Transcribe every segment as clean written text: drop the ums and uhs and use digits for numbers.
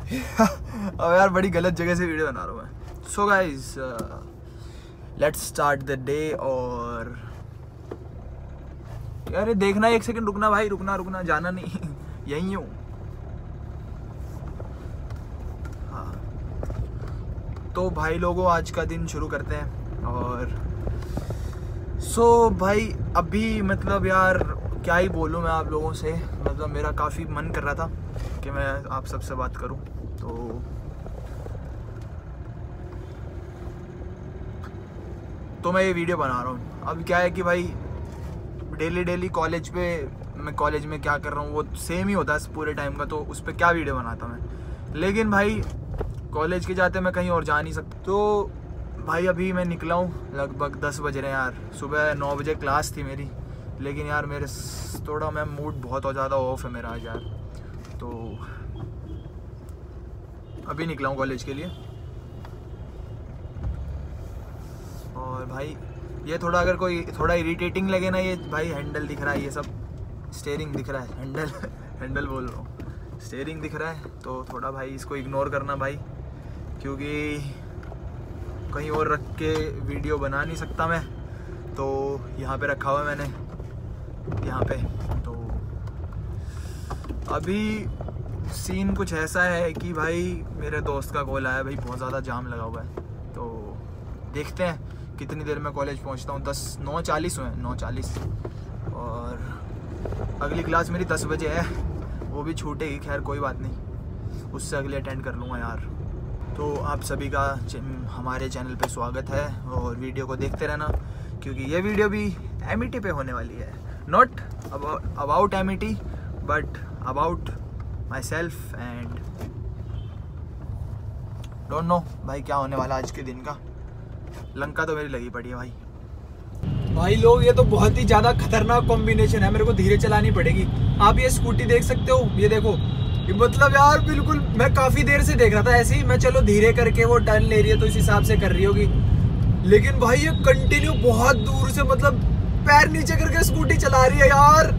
अब यार बड़ी गलत जगह से वीडियो बना रहा हूँ मैं। So guys let's start the day. और यार देखना, एक सेकंड रुकना भाई, रुकना जाना नहीं यहीं हूँ। हाँ तो भाई लोगों आज का दिन शुरू करते हैं। और भाई अभी मतलब यार क्या ही बोलूँ मैं आप लोगों से, मतलब मेरा काफ़ी मन कर रहा था कि मैं आप सबसे बात करूं। तो मैं ये वीडियो बना रहा हूँ। अब क्या है कि भाई डेली कॉलेज पे मैं कॉलेज में क्या कर रहा हूँ वो सेम ही होता है पूरे टाइम का, तो उस पर क्या वीडियो बनाता मैं। लेकिन भाई कॉलेज के जाते मैं कहीं और जा नहीं सकता। तो भाई अभी मैं निकला हूँ, लगभग 10 बज रहे हैं यार। सुबह 9 बजे क्लास थी मेरी, लेकिन यार मेरे थोड़ा मैं मूड बहुत ज़्यादा ऑफ है मेरा आज यार। तो अभी निकला हूँ कॉलेज के लिए। और भाई ये थोड़ा अगर कोई थोड़ा इरिटेटिंग लगे ना, ये भाई हैंडल दिख रहा है, ये सब स्टीयरिंग दिख रहा है, हैंडल बोल रहा हूँ, स्टीयरिंग दिख रहा है। तो थोड़ा भाई इसको इग्नोर करना भाई, क्योंकि कहीं और रख के वीडियो बना नहीं सकता मैं। तो यहाँ पे रखा हुआ है मैंने, यहाँ पे। तो अभी सीन कुछ ऐसा है कि भाई मेरे दोस्त का कॉल आया, भाई बहुत ज़्यादा जाम लगा हुआ है। तो देखते हैं कितनी देर में कॉलेज पहुंचता हूँ। 9:40 हुए, 9:40। और अगली क्लास मेरी 10 बजे है, वो भी छूटेगी, खैर कोई बात नहीं, उससे अगले अटेंड कर लूँगा यार। तो आप सभी का हमारे चैनल पे स्वागत है और वीडियो को देखते रहना, क्योंकि ये वीडियो भी एमिटी पे होने वाली है। Not about Amity but about myself and don't know भाई क्या होने वाला आज के दिन का। लंका तो मेरी लगी पड़ी है भाई लोग, ये तो बहुत ही ज़्यादा खतरनाक कॉम्बिनेशन है, मेरे को धीरे चलानी पड़ेगी। आप ये स्कूटी देख सकते हो, ये देखो, मतलब यार बिल्कुल मैं काफ़ी देर से देख रहा था ऐसे ही, मैं चलो धीरे करके वो टर्न ले रही है तो इस हिसाब से कर रही होगी। लेकिन भाई ये कंटिन्यू बहुत दूर से मतलब पैर नीचे करके स्कूटी चला रही है यार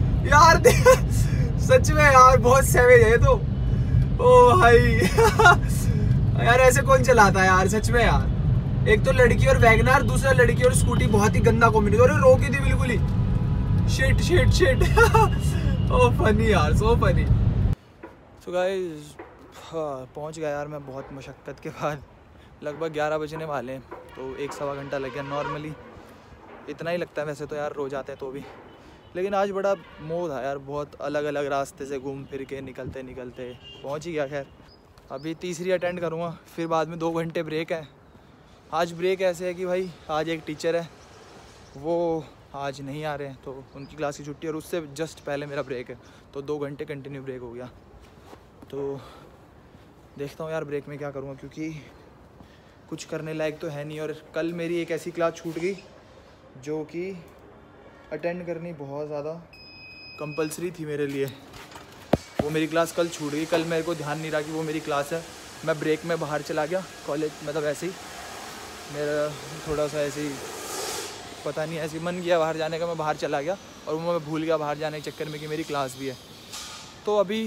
सच में यार बहुत सैवेज है तो। ओ भाई यार ऐसे कौन चलाता है यार सच में यार। एक तो लड़की और वैगनार, दूसरा लड़की और स्कूटी, बहुत ही गंदा कॉम्बिनेशन। अरे रोकी थी बिल्कुल ही, शिट ओ फनी यार, सो फनी। सो गाइस पहुंच गया यार मैं बहुत मशक्क़त के बाद। लगभग 11 बजने वाले हैं, तो 1-1.25 घंटा लग गया। नॉर्मली इतना ही लगता है वैसे तो यार रोज़ आते हैं तो भी, लेकिन आज बड़ा मोह था यार, बहुत अलग अलग रास्ते से घूम फिर के निकलते पहुंच ही गया। खैर अभी तीसरी अटेंड करूँगा, फिर बाद में 2 घंटे ब्रेक है। आज ब्रेक ऐसे है कि भाई आज एक टीचर है, वो आज नहीं आ रहे हैं, तो उनकी क्लास की छुट्टी, और उससे जस्ट पहले मेरा ब्रेक है, तो 2 घंटे कंटिन्यू ब्रेक हो गया। तो देखता हूँ यार ब्रेक में क्या करूँगा, क्योंकि कुछ करने लायक तो है नहीं। और कल मेरी एक ऐसी क्लास छूट गई जो कि अटेंड करनी बहुत ज़्यादा कंपलसरी थी मेरे लिए। वो मेरी क्लास कल छूट गई। कल मेरे को ध्यान नहीं रहा कि वो मेरी क्लास है, मैं ब्रेक में बाहर चला गया कॉलेज, मतलब ऐसे ही मेरा थोड़ा सा ऐसे ही पता नहीं ऐसे मन किया बाहर जाने का, मैं बाहर चला गया और वो मैं भूल गया बाहर जाने के चक्कर में कि मेरी क्लास भी है। तो अभी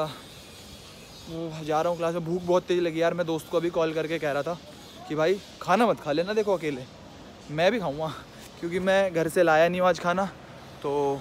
वो जा रहा हूँ क्लास में। भूख बहुत तेज़ लगी यार, मैं दोस्त को अभी कॉल करके कह रहा था कि भाई खाना मत खा लेना, देखो अकेले, मैं भी खाऊँगा, क्योंकि मैं घर से लाया नहीं हूँ आज खाना। तो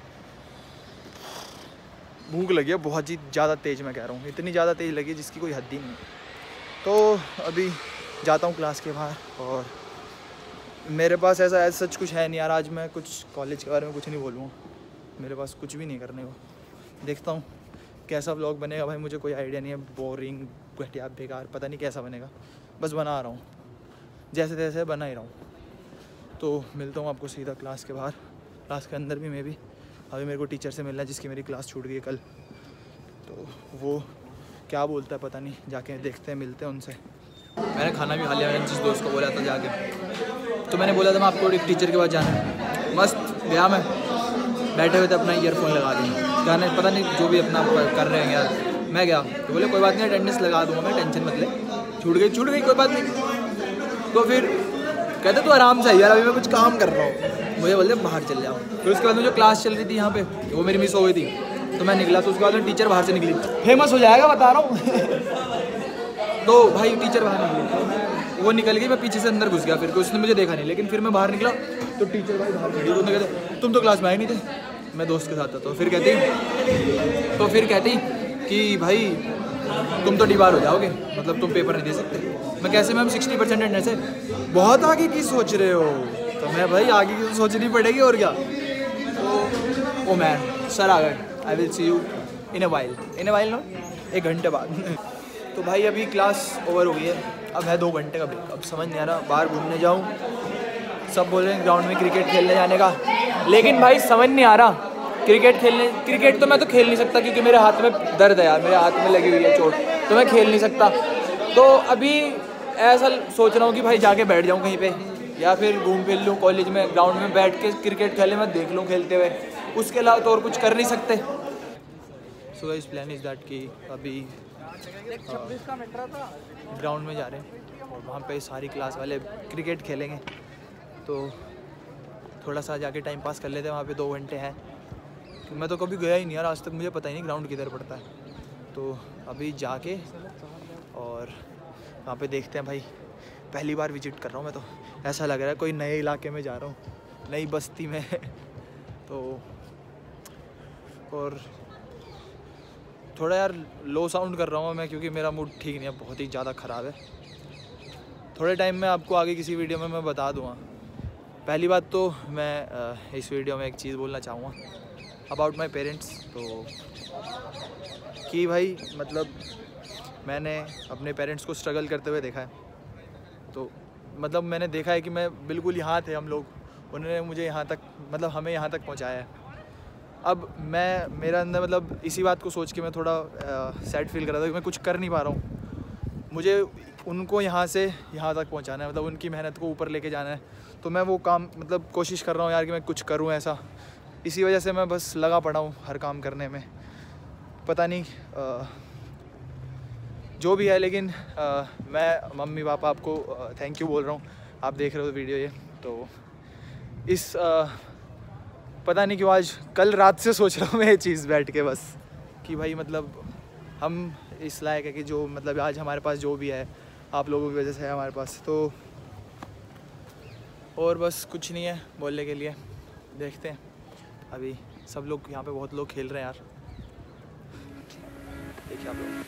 भूख लगी है बहुत ही ज़्यादा तेज़, मैं कह रहा हूँ इतनी ज़्यादा तेज़ लगी जिसकी कोई हद ही नहीं। तो अभी जाता हूँ क्लास के बाहर, और मेरे पास ऐसा सच कुछ है नहीं यार। आज मैं कुछ कॉलेज के बारे में कुछ नहीं बोलूँगा, मेरे पास कुछ भी नहीं करने को। देखता हूँ कैसा व्लॉग बनेगा भाई, मुझे कोई आइडिया नहीं है। बोरिंग, घटिया, बेकार, पता नहीं कैसा बनेगा, बस बना रहा हूँ, जैसे तैसे बना ही रहा हूँ। तो मिलता हूँ आपको सीधा क्लास के बाहर, क्लास के अंदर भी मैं भी। अभी मेरे को टीचर से मिलना है जिसकी मेरी क्लास छूट गई है कल, तो वो क्या बोलता है पता नहीं, जाके देखते हैं, मिलते हैं उनसे। मैंने खाना भी खा लिया, मैंने जिस दोस्त को बोला था जाके, तो मैंने बोला था मैं आपको एक टीचर के पास जाना है। मस्त गया मैं, बैठे हुए थे अपना ईयरफोन लगा के, गाने पता नहीं जो भी अपना कर रहे हैं यार। मैं गया तो बोले कोई बात नहीं, अटेंडेंस लगा दूँगा मैं, टेंशन मत ले, छूट गई कोई बात नहीं। तो फिर कहते तू आराम से यार, अभी मैं कुछ काम कर रहा हूँ, मुझे बोलते बाहर चल जाओ। फिर उसके बाद में जो क्लास चल रही थी यहाँ पे, वो मेरी मिस हो गई थी, तो मैं निकला, तो उसके बाद में टीचर बाहर से निकली, फेमस हो जाएगा बता रहा हूँ। तो भाई टीचर बाहर निकली, वो निकल गई, मैं पीछे से अंदर घुस गया, फिर उसने मुझे देखा नहीं, लेकिन फिर मैं बाहर निकला तो टीचर भाई बाहर खड़ी, तो कहते तुम तो क्लास में आए नहीं थे, मैं दोस्त के साथ था। तो फिर कहती कि भाई तुम तो डीबार हो जाओगे, मतलब तुम पेपर नहीं दे सकते। मैं कैसे मैम 60% अटेंडेंस है, बहुत आगे की सोच रहे हो। तो मैं भाई आगे की तो सोचनी पड़ेगी और क्या। तो ओ मैन सर आ गए, I will see you in a while no, 1 घंटे बाद। तो भाई अभी क्लास ओवर हो गई है, अब है 2 घंटे का ब्रेक। अब समझ नहीं आ रहा बाहर घूमने जाऊँ, सब बोल रहे हैं ग्राउंड में क्रिकेट खेलने जाने का, लेकिन भाई समझ नहीं आ रहा क्रिकेट तो मैं तो खेल नहीं सकता क्योंकि मेरे हाथ में दर्द है यार, मेरे हाथ में लगी हुई है चोट, तो मैं खेल नहीं सकता। तो अभी ऐसा सोच रहा हूँ कि भाई जाके बैठ जाऊँ कहीं पे, या फिर घूम फिर लूँ कॉलेज में, ग्राउंड में बैठ के क्रिकेट खेले, मैं देख लूँ खेलते हुए, उसके अलावा तो और कुछ कर नहीं सकते। So guys plan is that कि अभी ग्राउंड में जा रहे हैं और वहाँ पे सारी क्लास वाले क्रिकेट खेलेंगे, तो थोड़ा सा जाके टाइम पास कर लेते हैं। वहाँ पे 2 घंटे हैं, मैं तो कभी गया ही नहीं यार आज तक, मुझे पता ही नहीं ग्राउंड किधर पड़ता है। तो अभी जाके और वहाँ पे देखते हैं भाई, पहली बार विजिट कर रहा हूँ मैं, तो ऐसा लग रहा है कोई नए इलाके में जा रहा हूँ, नई बस्ती में। तो और थोड़ा यार लो साउंड कर रहा हूँ मैं क्योंकि मेरा मूड ठीक नहीं है, बहुत ही ज़्यादा ख़राब है। थोड़े टाइम में आपको आगे किसी वीडियो में मैं बता दूँगा। पहली बात तो मैं इस वीडियो में एक चीज़ बोलना चाहूँगा अबाउट माई पेरेंट्स, तो कि भाई मतलब मैंने अपने पेरेंट्स को स्ट्रगल करते हुए देखा है। तो मतलब मैंने देखा है कि मैं बिल्कुल यहाँ थे हम लोग, उन्होंने मुझे यहाँ तक मतलब हमें यहाँ तक पहुँचाया है। अब मेरा अंदर मतलब इसी बात को सोच के मैं थोड़ा सैड फील कर रहा था कि मैं कुछ कर नहीं पा रहा हूँ। मुझे उनको यहाँ से यहाँ तक पहुँचाना है, मतलब उनकी मेहनत को ऊपर लेके जाना है। तो मैं वो काम मतलब कोशिश कर रहा हूँ यार कि मैं कुछ करूँ ऐसा, इसी वजह से मैं बस लगा पड़ा हूँ हर काम करने में। पता नहीं जो भी है, लेकिन मैं मम्मी पापा आपको थैंक यू बोल रहा हूँ, आप देख रहे हो वीडियो ये। तो इस पता नहीं क्यों आज कल रात से सोच रहा हूँ मैं ये चीज़ बैठ के बस, कि भाई मतलब हम इस लायक है कि जो मतलब आज हमारे पास जो भी है आप लोगों की वजह से है हमारे पास। तो और बस कुछ नहीं है बोलने के लिए, देखते हैं। अभी सब लोग यहाँ पे बहुत लोग खेल रहे हैं यार, देखिए आप लोग।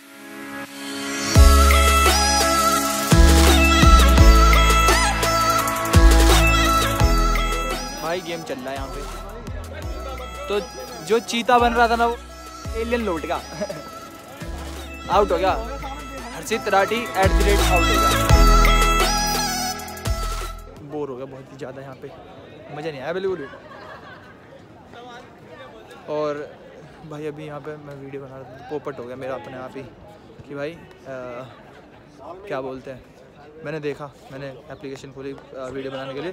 भाई गेम चल रहा है यहाँ पे, तो जो चीता बन रहा था ना वो एलियन लौट गया। आउट हो गया, हर्षित राठी @ आउट हो गया। बोर हो गया बहुत ही ज़्यादा यहाँ पे, मज़ा नहीं आया बिल्कुल भी। और भाई अभी यहाँ पे मैं वीडियो बना रहा था, पोपट हो गया मेरा अपने आप ही कि भाई क्या बोलते हैं, मैंने देखा, मैंने एप्लीकेशन खोली वीडियो बनाने के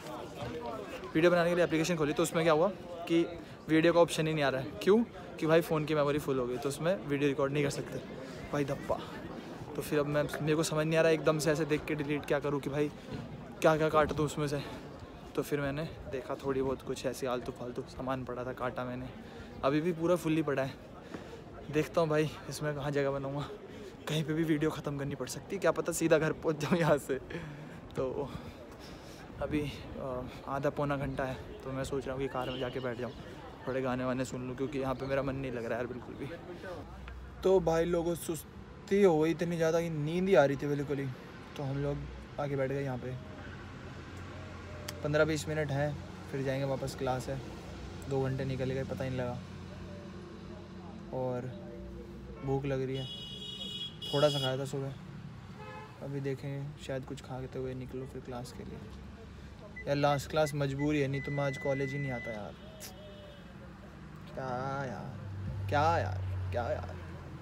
लिए एप्लीकेशन खोली, तो उसमें क्या हुआ कि वीडियो का ऑप्शन ही नहीं आ रहा है। क्यों? कि भाई फ़ोन की मेमोरी फुल हो गई, तो उसमें वीडियो रिकॉर्ड नहीं कर सकते भाई धप्पा। तो फिर अब मेरे को समझ नहीं आ रहा एकदम से ऐसे देख के डिलीट क्या करूँ कि भाई क्या क्या काट दूँ उसमें से। तो फिर मैंने देखा थोड़ी बहुत कुछ ऐसे आलतू फालतू सामान पड़ा था, काटा मैंने, अभी भी पूरा फुल्ली पड़ा है। देखता हूँ भाई इसमें कहाँ जगह बनाऊँगा, कहीं पे भी वीडियो ख़त्म करनी पड़ सकती है, क्या पता सीधा घर पहुँच जाऊँ यहाँ से। तो अभी आधा पौना घंटा है, तो मैं सोच रहा हूँ कि कार में जाके बैठ जाऊँ, थोड़े गाने वाने सुन लूँ, क्योंकि यहाँ पे मेरा मन नहीं लग रहा है यार बिल्कुल भी। तो भाई लोगों सुस्ती हो गई इतनी ज़्यादा कि नींद ही आ रही थी बिल्कुल ही, तो हम लोग आके बैठ गए यहाँ पे। 15-20 मिनट हैं, फिर जाएंगे वापस, क्लास है। 2 घंटे निकल गए पता ही नहीं लगा, और भूख लग रही है, थोड़ा सा खाया था सुबह, अभी देखेंगे शायद कुछ खाते हुए निकलो फिर क्लास के लिए। यार लास्ट क्लास मजबूरी है, नहीं तो मैं आज कॉलेज ही नहीं आता यार। क्या यार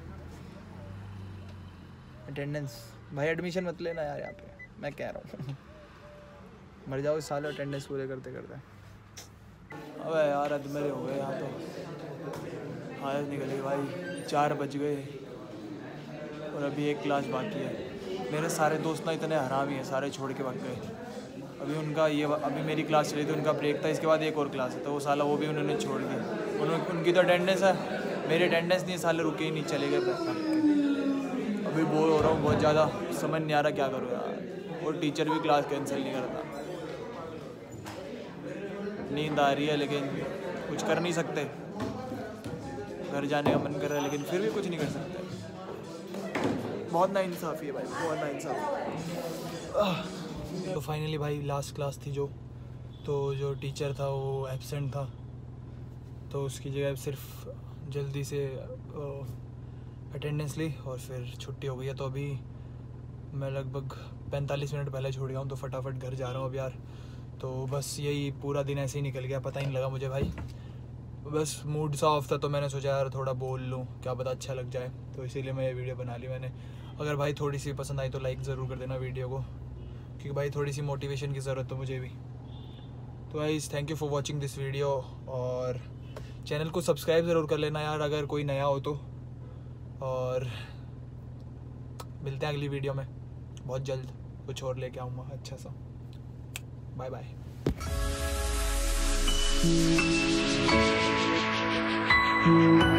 अटेंडेंस भाई, एडमिशन मत लेना यार यहाँ पे, मैं कह रहा हूँ। मर जाओ इस साल अटेंडेंस पूरे करते करते। अबे यार अध मेरे हो गए यहाँ तो, हालत निकल गई भाई, 4 बज गए और अभी 1 क्लास बाकी है। मेरे सारे दोस्त ना इतने हरामी हैं, सारे छोड़ के भाग गए। अभी मेरी क्लास चली थी, उनका ब्रेक था, इसके बाद एक और क्लास है, तो वो साला वो भी उन्होंने छोड़ दी। उनकी तो अटेंडेंस है, मेरी अटेंडेंस नहीं, साले रुके ही नहीं, चले गए। अभी बोर हो रहा हूँ बहुत ज़्यादा, समझ नहीं आ रहा क्या करूँ यार। और टीचर भी क्लास कैंसिल नहीं करता। नींद आ रही है लेकिन कुछ कर नहीं सकते। घर जाने का मन कर रहा है लेकिन फिर भी कुछ नहीं कर सकते। बहुत नाइंसाफ़ी है भाई, बहुत नाइंसाफ़ी। तो फाइनली भाई लास्ट क्लास थी जो टीचर था वो एब्सेंट था, तो उसकी जगह सिर्फ जल्दी से अटेंडेंस ली और फिर छुट्टी हो गई है। तो अभी मैं लगभग 45 मिनट पहले छोड़ गया हूँ, तो फटाफट घर जा रहा हूँ अब यार। तो बस यही पूरा दिन ऐसे ही निकल गया, पता ही नहीं लगा मुझे भाई। बस मूड सा ऑफ था तो मैंने सोचा यार थोड़ा बोल लूँ, क्या पता अच्छा लग जाए, तो इसीलिए मैं ये वीडियो बना ली मैंने। अगर भाई थोड़ी सी पसंद आई तो लाइक ज़रूर कर देना वीडियो को, क्योंकि भाई थोड़ी सी मोटिवेशन की ज़रूरत है मुझे भी। तो guys thank you for watching this video, और चैनल को सब्सक्राइब ज़रूर कर लेना यार अगर कोई नया हो तो। और मिलते हैं अगली वीडियो में बहुत जल्द, कुछ और लेके आऊँगा अच्छा सा। Bye bye.